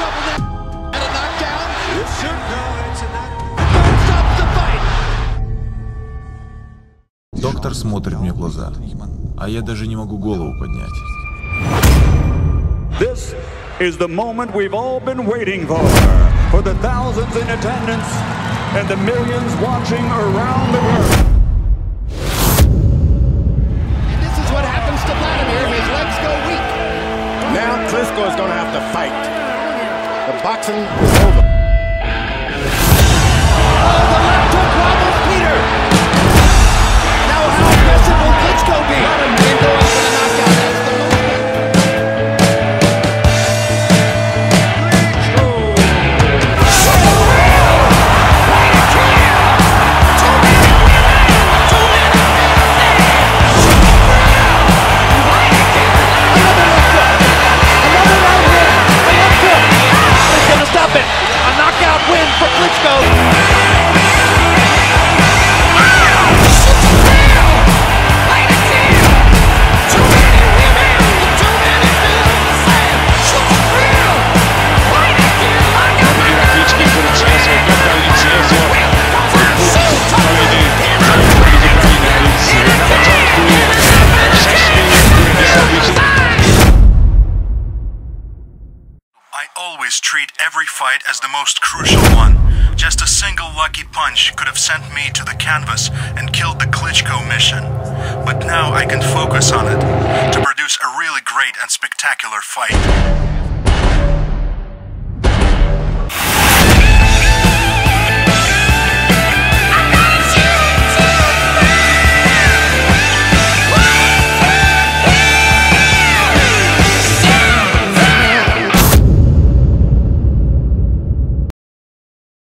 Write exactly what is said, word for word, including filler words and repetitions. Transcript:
trouble now. And a knockdown. This should go. It's a knockdown. Don't stop the fight. Доктор смотрит мне в глаза, а я даже не могу голову поднять. This is the moment we've all been waiting for. For the thousands in attendance and the millions watching around the world. This is what happens to Wladimir. His legs go weak. Now Klitschko is going to have to fight. The boxing is over. Oh, the left hook wobbles Peter. Now how aggressive will Klitschko be? And go out for the knockout. That's the most. I always treat every fight as the most crucial one. Just a single lucky punch could have sent me to the canvas and killed the Klitschko mission. But now I can focus on it to produce a really great and spectacular fight.